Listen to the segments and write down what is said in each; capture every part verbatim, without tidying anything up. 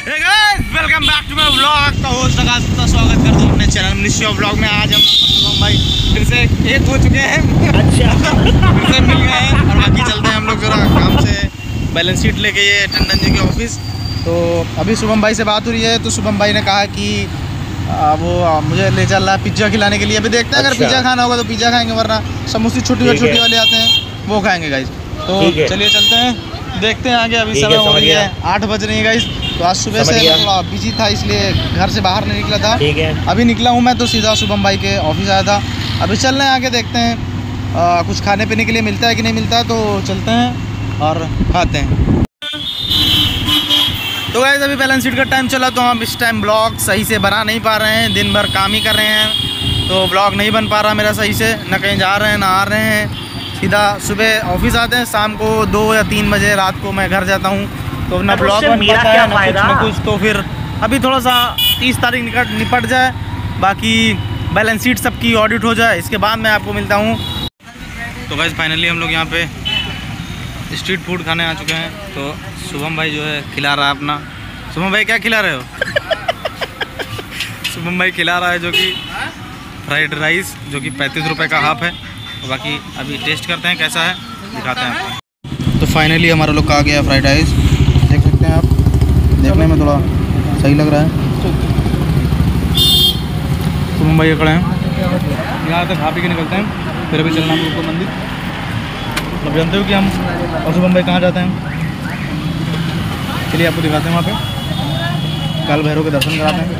Hey guys, welcome back to my vlog। तो host का स्वागत करता हूँ अपने चैनल मिनिस्ट्री ऑफ व्लॉग में। आज हम शुभम भाई फिर से एक हो चुके हैं। अच्छा फिर से मिल गए हैं और बाकी चलते हैं हम लोग जरा काम से बैलेंस शीट लेके ये टंडन जी के ऑफिस। तो अभी शुभम भाई से बात हो रही है, तो शुभम भाई ने कहा कि आ, वो आ, मुझे ले चल रहा है पिज्ज़ा खिलाने के लिए। अभी देखते हैं, अगर पिज्ज़ा खाना होगा तो पिज्ज़ा खाएंगे, वरना समोसे छोटी और छोटी वाले आते हैं वो खाएंगे गाइस। तो चलिए चलते हैं, देखते हैं आगे। अभी समय हो रही है आठ बज रही है गाइस। तो आज सुबह से थोड़ा बिजी था, इसलिए घर से बाहर नहीं निकला था। ठीक है, अभी निकला हूँ मैं, तो सीधा शुभम भाई के ऑफिस आया था। अभी चल रहे हैं आगे, देखते हैं आ, कुछ खाने पीने के लिए मिलता है कि नहीं मिलता है। तो चलते हैं और खाते हैं। तो गाइस अभी बैलेंस शीट का टाइम चला, तो हम इस टाइम ब्लॉग सही से बना नहीं पा रहे हैं। दिन भर काम ही कर रहे हैं, तो ब्लॉग नहीं बन पा रहा मेरा सही से। न कहीं जा रहे हैं ना आ रहे हैं, सीधा सुबह ऑफिस आते हैं, शाम को दो या तीन बजे रात को मैं घर जाता हूँ। तो ना ब्लॉग बन पाता है ना कुछ ना कुछ। तो फिर अभी थोड़ा सा तीस तारीख निकट निपट जाए, बाकी बैलेंस शीट सबकी ऑडिट हो जाए, इसके बाद मैं आपको मिलता हूँ। तो गाइस फाइनली हम लोग यहाँ पे स्ट्रीट फूड खाने आ चुके हैं। तो शुभम भाई जो है खिला रहा है अपना। शुभम भाई क्या खिला रहे हो? शुभम भाई खिला रहा है जो कि फ्राइड राइस, जो कि पैंतीस रुपये का हाफ है। तो बाकी अभी टेस्ट करते हैं कैसा है, दिखाते हैं आपको। तो फाइनली हमारा लोग का आ गया फ्राइड राइस, देख सकते हैं आप। देखने में थोड़ा सही लग रहा है। शुभम भाई खड़े हैं, यहाँ तक खा पी के निकलते हैं, फिर अभी चलना हमको मंदिर। अब जानते हो कि हम और शुभम भाई कहाँ जाते हैं, चलिए आपको दिखाते हैं। वहाँ पे काल भैरव के दर्शन कराते हैं।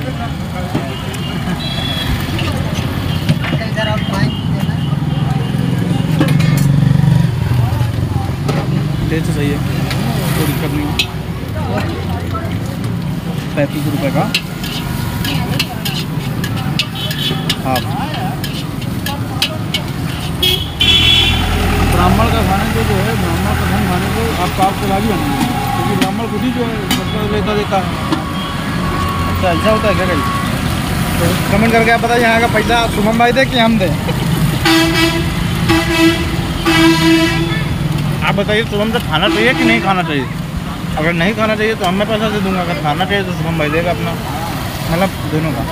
टेस्ट सही है, कोई दिक्कत नहीं है। पैंतीस रुपये का हाफ। ब्राह्मण का खाने को जो है, ब्राह्मण का धन खाने को आप काफ से लागी बनेंगे, क्योंकि ब्राह्मण खुद ही जो है मतलब लेता देता है। अच्छा ऐसा होता है क्या कहीं? तो कमेंट करके आप बताइए, यहाँ का पैसा शुभम भाई दे कि हम दें? आप बताइए, शुभम से खाना चाहिए कि नहीं खाना चाहिए? अगर नहीं खाना चाहिए तो मैं पैसा दे दूंगा, अगर खाना चाहिए तो शुभम भाई देगा अपना, मतलब दोनों का।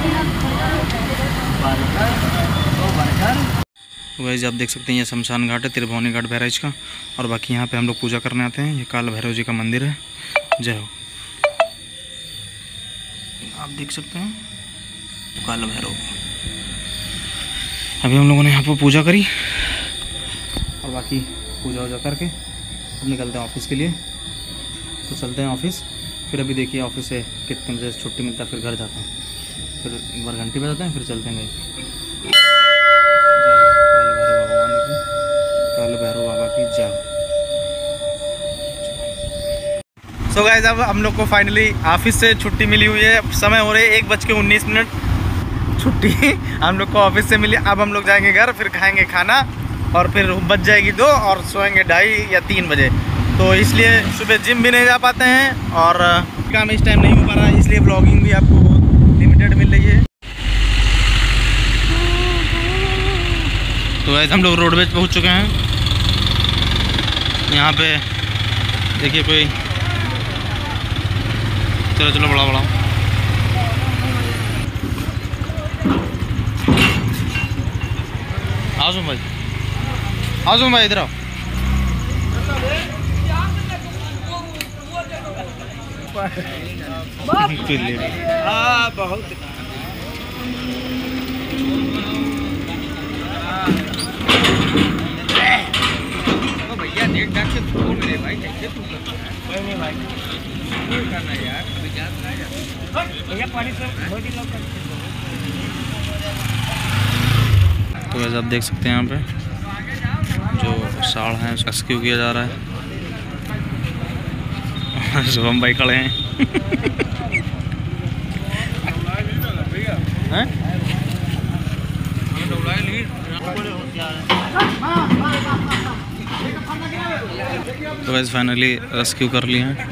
तो गाइस आप देख सकते हैं ये शमशान घाट है, त्रिभुवनी घाट बहराइच का। और बाकी यहाँ पे हम लोग पूजा करने आते हैं। ये काल भैरव जी का मंदिर है। जय हो। आप देख सकते हैं काल भैरव। अभी हम लोगों ने यहाँ पर पूजा करी और बाकी पूजा वूजा करके अब निकलते हैं ऑफिस के लिए। तो चलते हैं ऑफिस, फिर अभी देखिए ऑफिस से कितने बजे छुट्टी मिलता है, फिर घर जाते हैं, फिर एक बार घंटी बजाते हैं, फिर चलते हैं। काल भैरव बाबा की जय। सो गाइस अब हम लोग को फाइनली ऑफिस से छुट्टी मिली हुई है। समय हो रहे है एक बज के उन्नीस मिनट छुट्टी हम लोग को ऑफिस से मिली। अब हम लोग जाएंगे घर, फिर खाएंगे खाना और फिर बज जाएगी दो और सोएंगे ढाई या तीन बजे। तो इसलिए सुबह जिम भी नहीं जा पाते हैं और काम इस टाइम नहीं हो पा रहा है, इसलिए ब्लॉगिंग भी आपको बहुत लिमिटेड मिल रही है। तो ऐसे हम लोग रोडवेज पहुंच चुके हैं। यहाँ पे देखिए कोई, चलो चलो बड़ा बड़ा आओ सुन भाई, आओ सुन भाई इधर आओ। हाँ बहुत भैया नेट डाक से फोन ले भाई, कैसे तू कर नहीं भाई करना यार, भैया पानी से तो वैसे आप देख सकते हैं यहाँ पे जो साड़ है उसका रेस्क्यू किया जा रहा है। शुभम भाई खड़े हैं। तो वैसे फाइनली रेस्क्यू कर लिए हैं।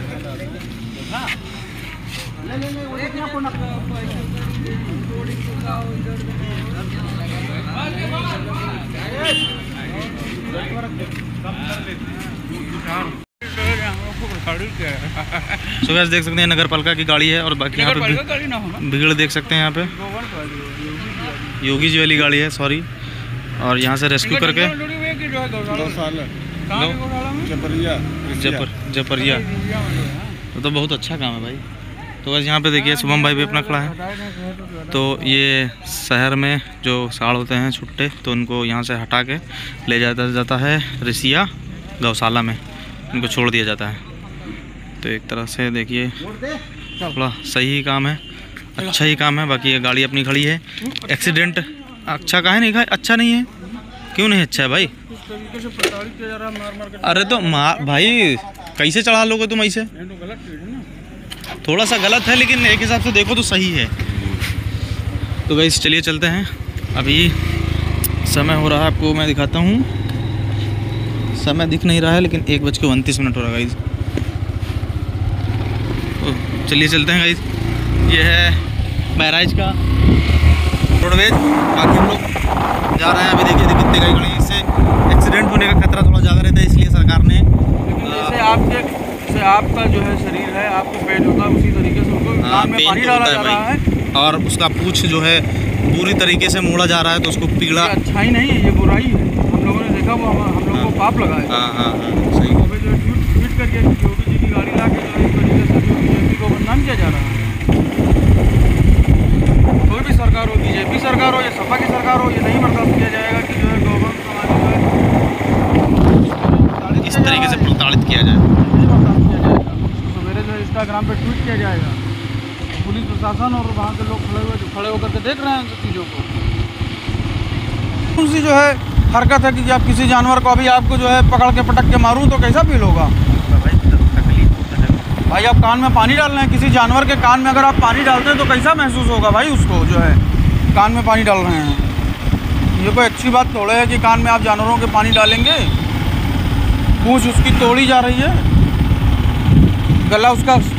सो गाइस देख सकते हैं नगर पालिका की गाड़ी है और बाकी यहाँ पे भीड़ देख सकते हैं यहाँ पे योगी जी वाली गाड़ी है सॉरी। और यहाँ से रेस्क्यू करके जपर जपरिया तो बहुत अच्छा काम है भाई। तो बस यहाँ पे देखिए शुभम भाई भी अपना खड़ा है। तो ये शहर में जो साड़ होते हैं छुट्टे तो उनको यहाँ से हटा के ले जाता जाता है रिसिया गौशाला में, इनको छोड़ दिया जाता है। तो एक तरह से देखिए थोड़ा सही काम है, अच्छा ही काम है। बाकी ये गाड़ी अपनी खड़ी है। एक्सीडेंट अच्छा कहा है नहीं, कहा अच्छा नहीं है, क्यों नहीं अच्छा है भाई? अरे तो मार भाई कैसे चढ़ा लोगे तुम ऐसे? थोड़ा सा गलत है लेकिन एक हिसाब से देखो तो सही है। तो गाइस चलिए चलते हैं। अभी समय हो रहा है, आपको मैं दिखाता हूँ। समय दिख नहीं रहा है लेकिन एक बज के उनतीस मिनट हो रहा है गाइस। तो चलिए चलते हैं गाइस। ये है बहराइच का रोडवेज। बाकी हम लोग जा रहे हैं। अभी देखिए कितने गाड़ी खड़ी है। इससे एक्सीडेंट होने का खतरा थोड़ा ज़्यादा रहता है, इसलिए सरकार ने जैसे आपके जैसे आपका जो है शरीर है, आपको पेट होता है, उसी तरीके से उनको कान में पानी डाला जा रहा है और उसका पूंछ जो है पूरी तरीके से मोड़ा जा रहा है तो उसको पीड़ा। अच्छा ही नहीं है, ये बुराई है। हम लोगों ने देखा वो हम, हम लोगों को पाप लगा है। हाँ हाँ हाँ सही। जो ट्वीट करके योगी जी की गाड़ी ला के जो इस तरीके से बीजेपी को बदनाम किया जा रहा है। कोई भी सरकार हो, बीजेपी सरकार हो या सपा की सरकार हो, ये नहीं बर्दाश्त किया जाएगा कि जो है गौवंश समाज जो है इस तरीके से प्रताड़ित किया जाए। बर्दाश्त किया जाएगा। सवेरे जो है इंस्टाग्राम पे ट्वीट किया जाएगा। पुलिस प्रशासन और वहाँ के लोग खड़े हुए खड़े होकर के देख रहे हैं इन सब चीज़ों को। उनसी जो है हरकत है कि आप किसी जानवर को अभी आपको जो है पकड़ के पटक के मारूं तो कैसा फील होगा भाई? आप कान में पानी डाल रहे हैं, किसी जानवर के कान में अगर आप पानी डालते हैं तो कैसा महसूस होगा भाई उसको जो है कान में पानी डाल रहे हैं? ये कोई अच्छी बात थोड़े है कि कान में आप जानवरों के पानी डालेंगे। पूंछ उसकी तोड़ी जा रही है, गला उसका